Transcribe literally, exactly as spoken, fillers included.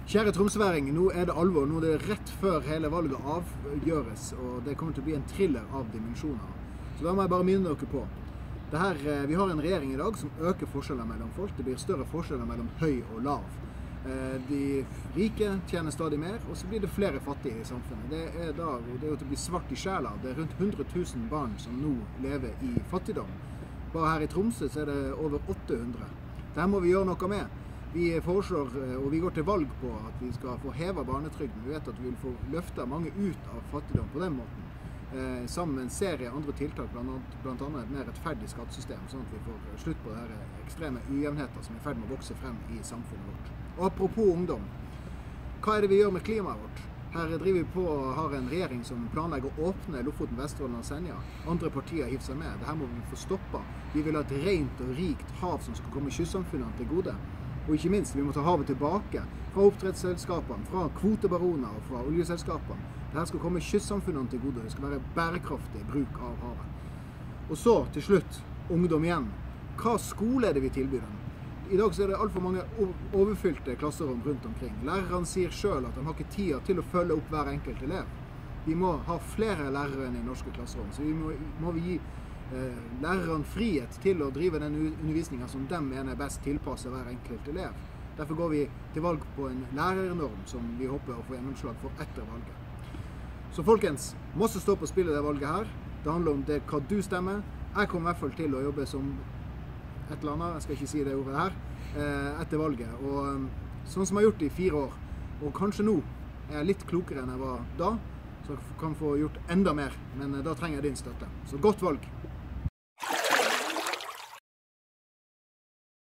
Kjære tromsværing, nå er det alvor. Nå er det rett før hele valget avgjøres, og det kommer til å bli en thriller av dimensjoner. Så da må jeg bare minne dere på. Det her, vi har en regjering i dag som øker forskjeller mellom folk. Det blir større forskjeller mellom høy og lav. De rike tjener stadig mer, og så blir det flere fattige i samfunnet. Det er da, det er å bli svart i sjela. Det er rundt hundre tusen barn som nå lever i fattigdom. Bare her i Tromsø så er det over åtte hundre. Dette må vi gjøre noe med. Vi foreslår, og vi går til valg på at vi skal få heve barnetrygden. Vi vet at vi vil få løftet mange ut av fattigdom på den måten. Eh, sammen med en serie andre tiltak, blant annet, blant annet et mer rettferdig skattesystem, sånn at vi får slutt på denne ekstreme ujevnheter som er i ferd med å vokse frem i samfunnet vårt. Og apropos ungdom, hva er det vi gjør med klimaet vårt? Her driver vi på og har en regjering som planlegger å åpne Lofoten, Vesterålen og Senja. Andre partier hiver seg med. Dette må vi få stoppet. Vi vil ha et rent og rikt hav som skal komme kystsamfunnene til gode. Og ikke minst, vi må ta havet tilbake fra oppdrettsselskapene, fra kvotebaroner og fra oljeselskapene. Dette skal komme kystsamfunnene til gode. Det skal være bærekraftig bruk av havet. Og så, til slutt, ungdom igjen. Hva skole er det vi tilbyr dem? I dag så er det alt for mange overfylte klasserom rundt omkring. Lærerne sier selv at de har ikke tid til å følge opp hver enkelt elev. Vi må ha flere lærere enn i norske klasserom, så vi må, må vi gi eh, lærerne frihet til å drive den undervisningen som de mener best tilpasser hver enkelt elev. Derfor går vi til valg på en lærernorm som vi håper å få gjennomslag for etter valget. Så folkens, masse stå på spillet det valget her. Det handler om det, hva du stemmer. Jeg kommer i hvert fall til å jobbe som et eller annet, jeg skal ikke si det ordet her, etter valget. Og sånn som jeg har gjort det i fire år, og kanskje nå er jeg litt klokere enn jeg var da, så jeg kan få gjort enda mer, men da trenger jeg din støtte. Så godt valg!